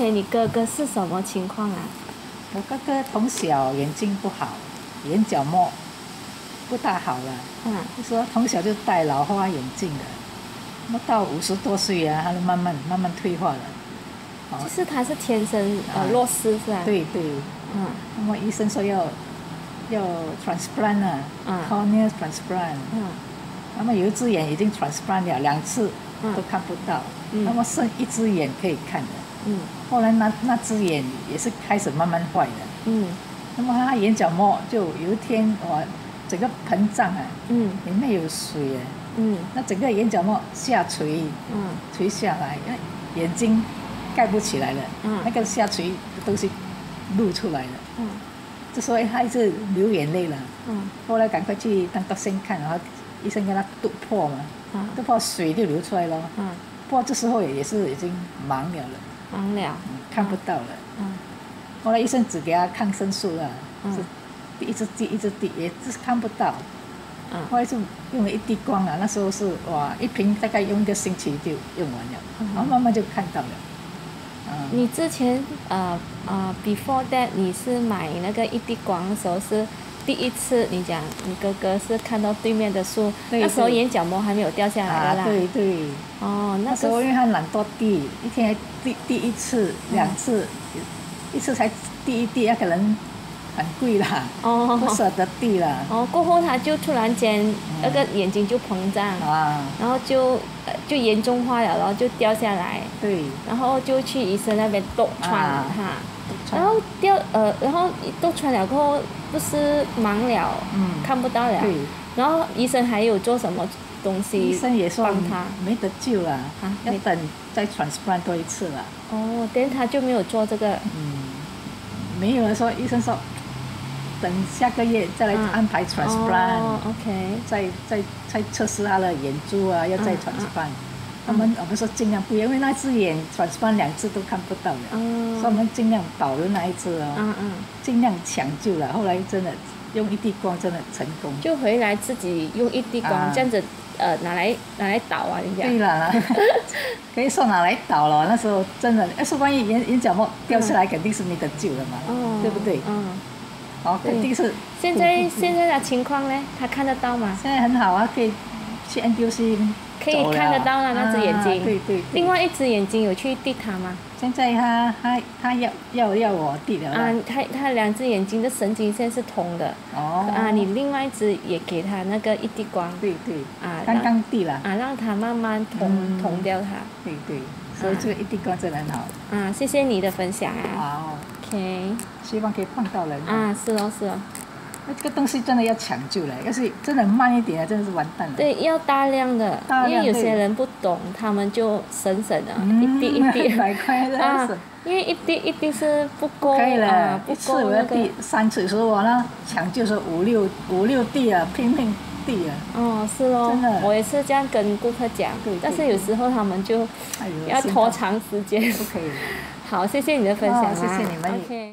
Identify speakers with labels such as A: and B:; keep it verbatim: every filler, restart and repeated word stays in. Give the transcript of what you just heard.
A: 前你哥哥是什么情况啊？
B: 我哥哥从小眼睛不好，眼角膜不大好了，嗯，就说从小就戴老花眼镜的，那么到五十多岁啊，他就慢慢慢慢退化了。
A: 哦、就是他是天生呃弱视是吧？
B: 对对，嗯，那么医生说要要 transplant 啊，嗯 cornea transplant， 嗯，那么有一只眼已经 transplant 了两次，都看不到，嗯，那么剩一只眼可以看的，嗯，后来那那只眼也是开始慢慢坏的，嗯，那么他眼角膜就有一天哇，整个膨胀啊，嗯，里面有水啊，嗯，那整个眼角膜下垂，嗯，垂下来，眼睛盖不起来了，嗯，那个下垂的东西露出来了，嗯，就说他一直流眼泪了，嗯，后来赶快去当医生看，然后医生给他督破嘛，嗯，督破水就流出来了，嗯，不过这时候也是已经盲了了，
A: 盲了，
B: 嗯，看不到了，嗯，后来医生只给他抗生素了，嗯，是一直滴一直滴，也是看不到，嗯，后来就用了一滴光啊，那时候是哇，一瓶大概用一个星期就用完了，嗯，然后慢慢就看到了。
A: 你之前呃呃 before that 你是买那个一滴光的时候是第一次，你讲你哥哥是看到对面的树，那时候眼角膜还没有掉下来的啦。
B: 啊，对对。
A: 哦，
B: 那时候因为他懒惰滴，一天滴滴一次、两次，一次才滴一滴，可能很贵啦，哦，不舍得滴了。
A: 哦，过后他就突然间那个眼睛就膨胀，啊，然后就就严重化了，然后就掉下来。对。然后就去医生那边剁穿哈，然后掉呃，然后剁穿了过后不是盲了，嗯，看不到了。对。然后医生还有做什么东西？
B: 医生也说他没得救了，啊，要等再 transplant 多一次了。
A: 哦，但他就没有做这个。
B: 嗯，没有人说，医生说。等下个月再来安排 transplant，
A: 哦 ，OK，
B: 再再再测试他的眼珠啊，要再 transplant。他们我们说尽量不要，因为那只眼 transplant 两次都看不到了，所以我们尽量保留那一只哦，嗯嗯，尽量抢救了。后来真的用一滴光真的成功，
A: 就回来自己用一滴光这样子呃拿来拿来导啊，人家。
B: 对了，可以说拿来导了。那时候真的，要是万一眼眼角膜掉下来，肯定是没得救了嘛，对不对？嗯。哦，肯定是。
A: 现在现在的情况呢？他看得到吗？
B: 现在很好啊，可以去 N T U C
A: 可以看得到了那只眼睛。
B: 啊、对, 对对。
A: 另外一只眼睛有去滴它吗？
B: 现在他他他要要要我滴了。
A: 啊，他他两只眼睛的神经线是通的。哦。啊，你另外一只也给他那个一滴光。
B: 对对。啊，刚刚滴了。
A: 啊，让他慢慢通、嗯、通掉它。
B: 对对。所以这个一滴光真的很好。
A: 啊，谢谢你的分享啊。
B: 好。
A: OK。
B: 希望可以帮到人。
A: 啊，是哦是哦。
B: 那这个东西真的要抢救了，要是真的慢一点，真的是完蛋了。
A: 对，要大量的，
B: 大量
A: 因为有些人不懂，他们就省省的，嗯、一滴一滴。
B: 百块的啊，
A: 因为一滴一滴是不够
B: 可以了，
A: 啊，不
B: 够、那個、一次我要滴三次，所以我呢抢救是五六五六滴啊，拼命滴啊。
A: 哦，是哦，真的，我也是这样跟顾客讲，但是有时候他们就要拖长时间。
B: 不可以。
A: 好，谢谢你的分享、啊
B: 哦、谢谢你们。
A: OK。